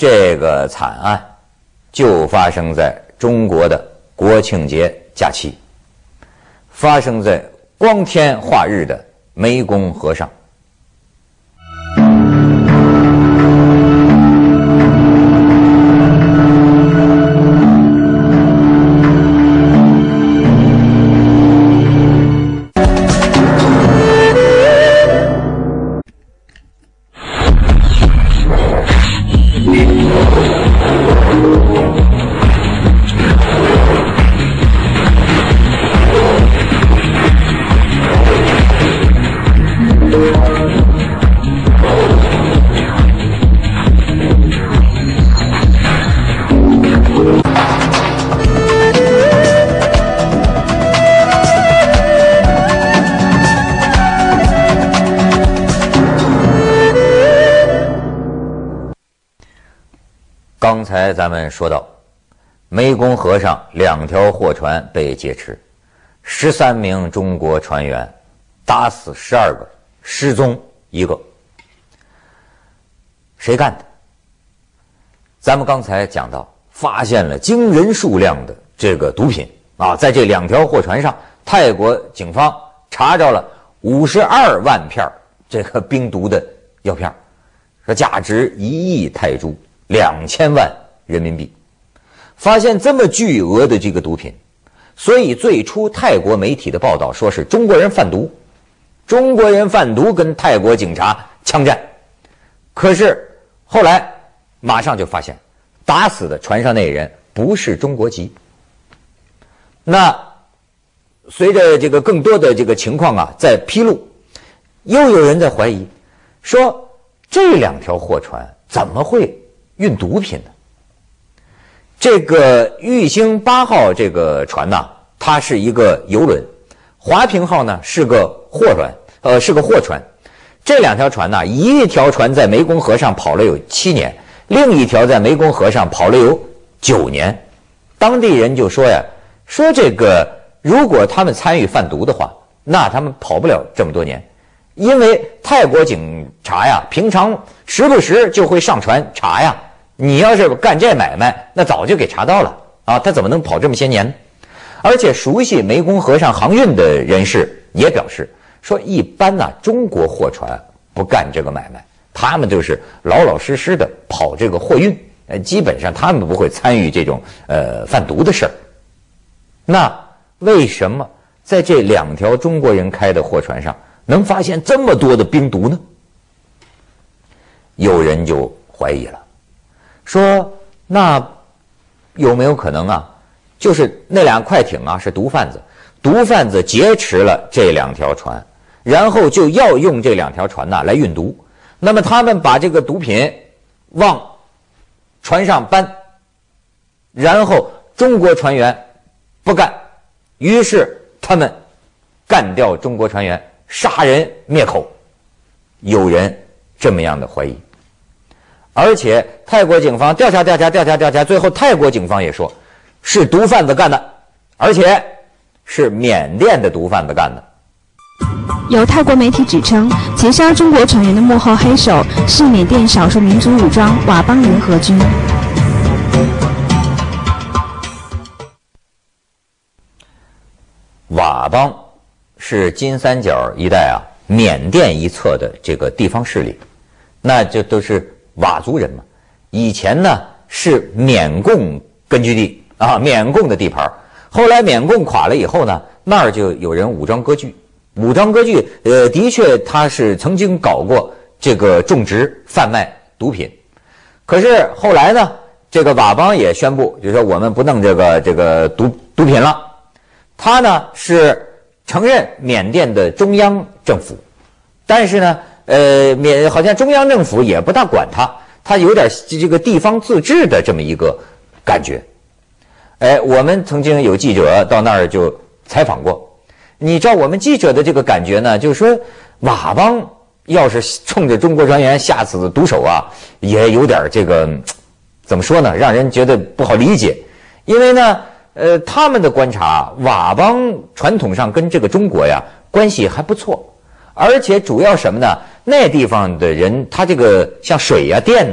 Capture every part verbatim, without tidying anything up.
这个惨案就发生在中国的国庆节假期，发生在光天化日的湄公河上。刚才咱们说到，湄公河上两条货船被劫持，十三名中国船员打死十二个，失踪一个。谁干的？咱们刚才讲到，发现了惊人数量的这个毒品啊，在这两条货船上，泰国警方查着了五十二万片这个冰毒的药片，说价值一亿泰铢。两千万人民币，发现这么巨额的这个毒品，所以最初泰国媒体的报道说是中国人贩毒，中国人贩毒跟泰国警察枪战。可是后来马上就发现，打死的船上那人不是中国籍。那随着这个更多的这个情况啊在披露，又有人在怀疑，说这两条货船怎么会运毒品呢？这个玉兴八号这个船呢，它是一个游轮，华平号呢是个货船，呃，是个货船。这两条船呢，一条船在湄公河上跑了有七年，另一条在湄公河上跑了有九年。当地人就说呀，说这个如果他们参与贩毒的话，那他们跑不了这么多年。因为泰国警察呀，平常时不时就会上船查呀，你要是干这买卖，那早就给查到了啊，他怎么能跑这么些年？而且熟悉湄公河上航运的人士也表示说，一般呢、啊，中国货船不干这个买卖，他们就是老老实实的跑这个货运，呃，基本上他们不会参与这种呃贩毒的事儿。那为什么在这两条中国人开的货船上能发现这么多的冰毒呢？有人就怀疑了，说那有没有可能啊，就是那俩快艇啊是毒贩子，毒贩子劫持了这两条船，然后就要用这两条船呐来运毒，那么他们把这个毒品往船上搬，然后中国船员不干，于是他们干掉中国船员，杀人灭口。有人这么样的怀疑。而且泰国警方调查调查调查调查，最后泰国警方也说是毒贩子干的，而且是缅甸的毒贩子干的。 有泰国媒体指称，劫杀中国船员的幕后黑手是缅甸少数民族武装佤邦联合军。 佤邦是金三角一带啊缅甸一侧的这个地方势力，那就都是佤族人嘛。以前呢是缅共根据地啊，缅共的地盘。后来缅共垮了以后呢，那儿就有人武装割据。武装割据，呃，的确他是曾经搞过这个种植、贩卖毒品。可是后来呢，这个佤邦也宣布，就是说我们不弄这个这个毒毒品了。他呢是承认缅甸的中央政府，但是呢，呃，缅好像中央政府也不大管他，他有点这个地方自治的这么一个感觉。哎，我们曾经有记者到那儿就采访过，你知道我们记者的这个感觉呢，就是说佤邦要是冲着中国船员下此毒手啊，也有点这个怎么说呢，让人觉得不好理解。因为呢，呃，他们的观察，佤邦传统上跟这个中国呀关系还不错，而且主要什么呢？那地方的人，他这个像水呀、电呐，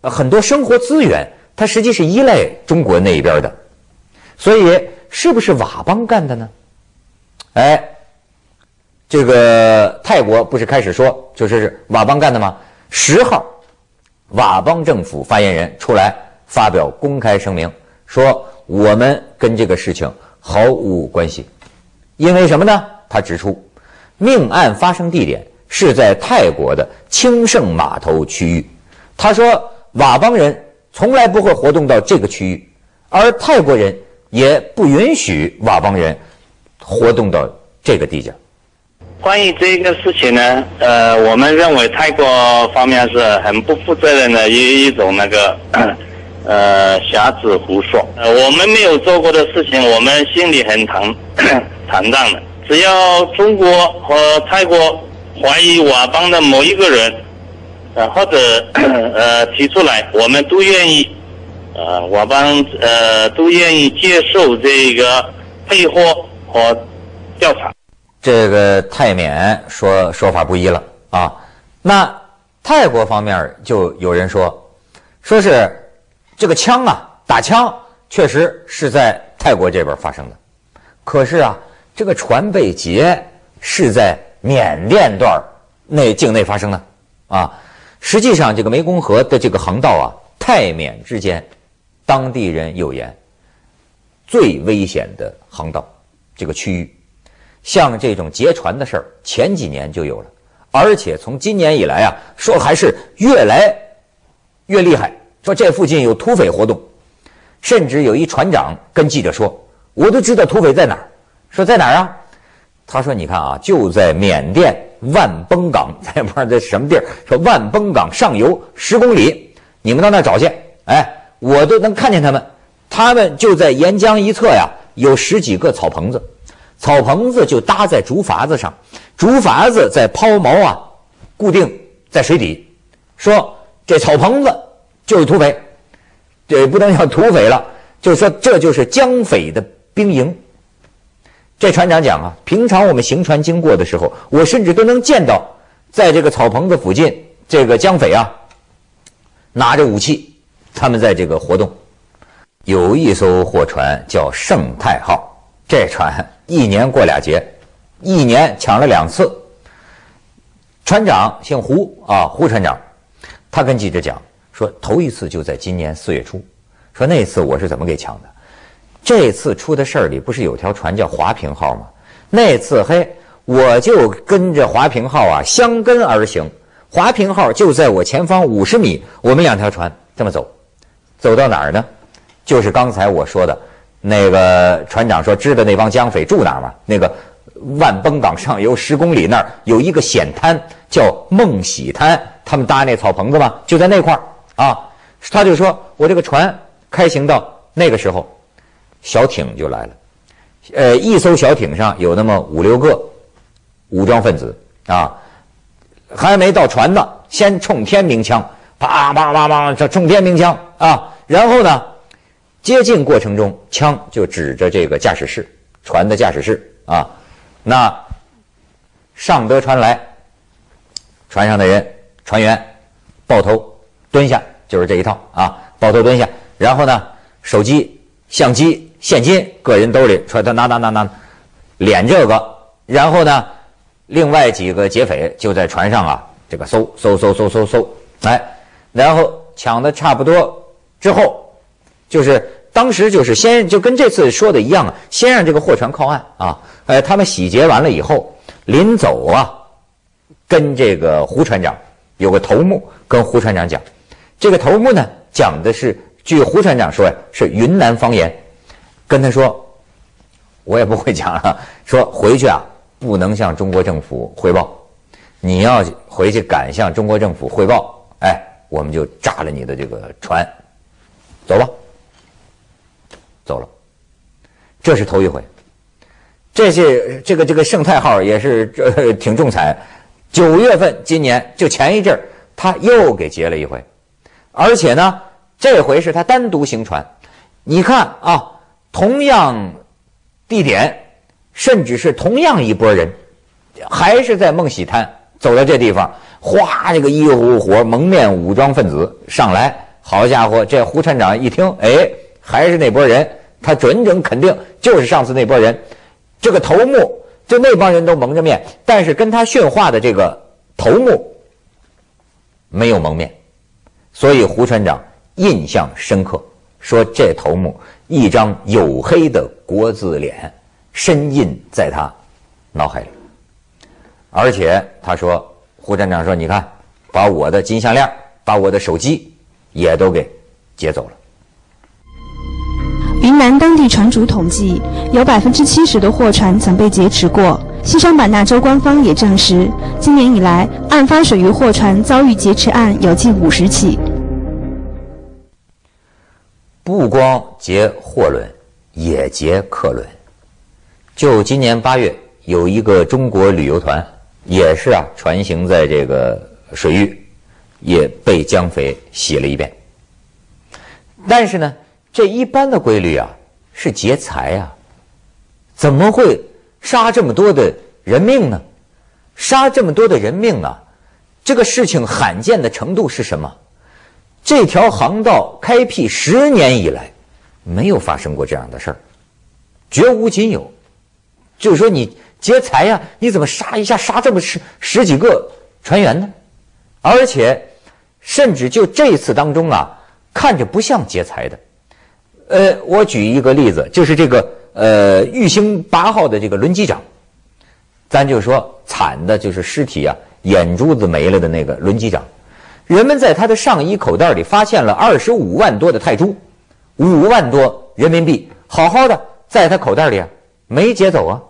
呃很多生活资源，它实际是依赖中国那一边的。所以是不是佤邦干的呢？哎，这个泰国不是开始说就是是佤邦干的吗？十号，佤邦政府发言人出来发表公开声明，说我们跟这个事情毫无关系。因为什么呢？他指出，命案发生地点是在泰国的清盛码头区域。他说，佤邦人从来不会活动到这个区域，而泰国人也不允许佤邦人活动到这个地界。 关于这个事情呢，呃，我们认为泰国方面是很不负责任的一一种那个呃瞎子胡说。呃，我们没有做过的事情，我们心里很坦坦荡的。只要中国和泰国怀疑佤邦的某一个人，呃，或者呃提出来，我们都愿意，呃，佤邦呃都愿意接受这个配合和调查。 这个泰缅说说法不一了啊，那泰国方面就有人说，说是这个枪啊，打枪确实是在泰国这边发生的，可是啊，这个船被劫是在缅甸段内境内发生的啊。实际上，这个湄公河的这个航道啊，泰缅之间，当地人有言，最危险的航道这个区域。像这种劫船的事儿，前几年就有了，而且从今年以来啊，说还是越来越厉害。说这附近有土匪活动，甚至有一船长跟记者说：“我都知道土匪在哪儿。”说在哪儿啊？他说：“你看啊，就在缅甸万崩港，在不知道这什么地儿。说万崩港上游十公里，你们到那儿找去。哎，我都能看见他们，他们就在沿江一侧呀，有十几个草棚子。”草棚子就搭在竹筏子上，竹筏子在抛锚啊，固定在水底。说这草棚子就是土匪，这不能叫土匪了，就是说这就是江匪的兵营。这船长讲啊，平常我们行船经过的时候，我甚至都能见到，在这个草棚子附近，这个江匪啊，拿着武器，他们在这个活动。有一艘货船叫盛泰号。这船一年过俩劫，一年抢了两次。船长姓胡啊，胡船长，他跟记者讲说，头一次就在今年四月初，说那次我是怎么给抢的？这次出的事儿里不是有条船叫华平号吗？那次嘿，我就跟着华平号啊相跟而行，华平号就在我前方五十米，我们两条船这么走，走到哪儿呢？就是刚才我说的。那个船长说知道那帮江匪住哪儿吗？那个万崩港上游十公里那儿有一个险滩叫梦喜滩，他们搭那草棚子嘛，就在那块儿啊。他就说我这个船开行到那个时候，小艇就来了，呃，一艘小艇上有那么五六个武装分子啊，还没到船呢，先冲天鸣枪，啪啪啪啪，这冲天鸣枪啊，然后呢？接近过程中，枪就指着这个驾驶室，船的驾驶室啊。那上得船来，船上的人船员抱头蹲下，就是这一套啊，抱头蹲下。然后呢，手机、相机、现金，个人兜里，说他拿拿拿拿，敛这个。然后呢，另外几个劫匪就在船上啊，这个搜搜搜搜搜搜，哎，然后抢的差不多之后。就是当时就是先就跟这次说的一样啊，先让这个货船靠岸啊，呃，他们洗劫完了以后，临走啊，跟这个胡船长有个头目跟胡船长讲，这个头目呢讲的是，据胡船长说呀，是云南方言，跟他说，我也不会讲了，说回去啊不能向中国政府汇报，你要回去敢向中国政府汇报，哎，我们就炸了你的这个船，走吧。走了，这是头一回。这是这个这个盛泰号也是呃挺中彩，九月份今年就前一阵儿，他又给劫了一回，而且呢，这回是他单独行船。你看啊，同样地点，甚至是同样一拨人，还是在梦喜滩走到这地方，哗，这个一股火蒙面武装分子上来， 好家伙，这胡船长一听，哎，还是那拨人，他准准肯定就是上次那拨人。这个头目，就那帮人都蒙着面，但是跟他训话的这个头目没有蒙面，所以胡船长印象深刻，说这头目一张黝黑的国字脸深印在他脑海里。而且他说，胡船长说，你看，把我的金项链，把我的手机也都给劫走了。 云南当地船主统计，有百分之七十的货船曾被劫持过。西双版纳州官方也证实，今年以来，案发水域货船遭遇劫持案有近五十起。 不光劫货轮，也劫客轮。就今年八月，有一个中国旅游团，也是啊，船行在这个水域，也被江匪洗了一遍。但是呢，这一般的规律啊，是劫财啊，怎么会杀这么多的人命呢？杀这么多的人命啊，这个事情罕见的程度是什么？这条航道开辟十年以来，没有发生过这样的事儿，绝无仅有。就是说你劫财呀、啊，你怎么杀一下杀这么十十几个船员呢？而且，甚至就这次当中啊，看着不像劫财的。呃，我举一个例子，就是这个呃玉兴八号的这个轮机长，咱就说惨的就是尸体啊，眼珠子没了的那个轮机长。人们在他的上衣口袋里发现了二十五万多的泰铢，五万多人民币，好好的在他口袋里啊，没劫走啊。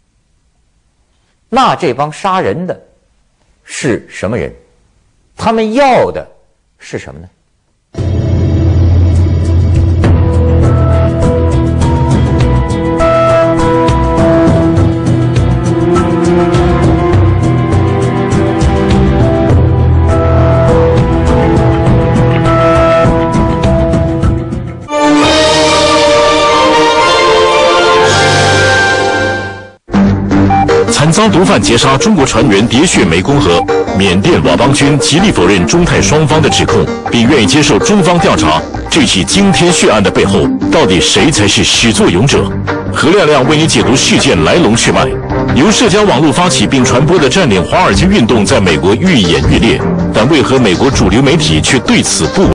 那这帮杀人的是什么人？他们要的是什么呢？ 惨遭毒贩劫杀中国船员喋血湄公河，缅甸佤邦军极力否认中泰双方的指控，并愿意接受中方调查。这起惊天血案的背后，到底谁才是始作俑者？何亮亮为你解读事件来龙去脉。由社交网络发起并传播的占领华尔街运动，在美国愈演愈烈，但为何美国主流媒体却对此不闻？